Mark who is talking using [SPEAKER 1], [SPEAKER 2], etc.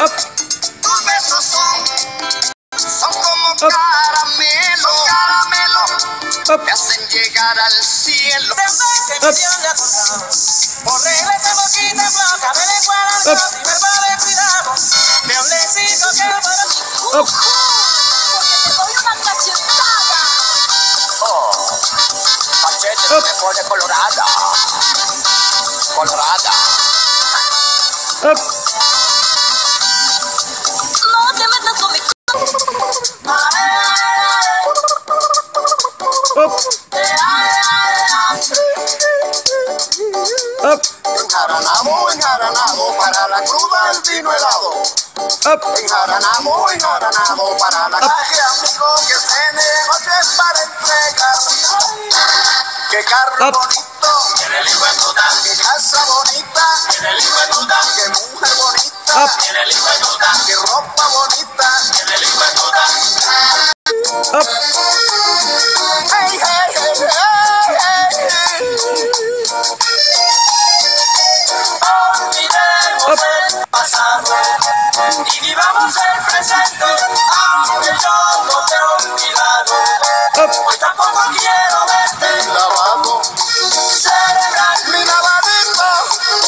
[SPEAKER 1] up,
[SPEAKER 2] Tus besos son como caramelo, caramelo.
[SPEAKER 1] up,
[SPEAKER 2] Me hacen llegar al cielo.
[SPEAKER 1] up,
[SPEAKER 2] Por reglas de boquita floja, me lenguaran
[SPEAKER 1] up,
[SPEAKER 2] sin verbo de cuidado. Me oblecito que el
[SPEAKER 1] up,
[SPEAKER 3] Porque te doy una cachetada.
[SPEAKER 2] machete
[SPEAKER 1] up,
[SPEAKER 2] me pone colorada. Colorada.
[SPEAKER 1] up,
[SPEAKER 3] No te metas con mi
[SPEAKER 1] up, up,
[SPEAKER 2] Enjaranado para la cruda el vino helado.
[SPEAKER 1] up,
[SPEAKER 2] Enjaranado para la calle amigo que tiene noches para entregar. Qué carro
[SPEAKER 1] Up.
[SPEAKER 2] bonito,
[SPEAKER 4] En el hijo de puta,
[SPEAKER 2] qué casa bonita,
[SPEAKER 4] en el hijo de puta,
[SPEAKER 2] qué mujer bonita,
[SPEAKER 1] up,
[SPEAKER 4] en el hijo de puta,
[SPEAKER 2] qué ropa bonita.
[SPEAKER 4] en el hijo de puta.
[SPEAKER 1] up,
[SPEAKER 2] Hey, hey, hey, hey, hey.
[SPEAKER 4] Olvidemos el pasado y vivamos el presente, aunque yo no te he olvidado.
[SPEAKER 1] up,
[SPEAKER 4] Hoy tampoco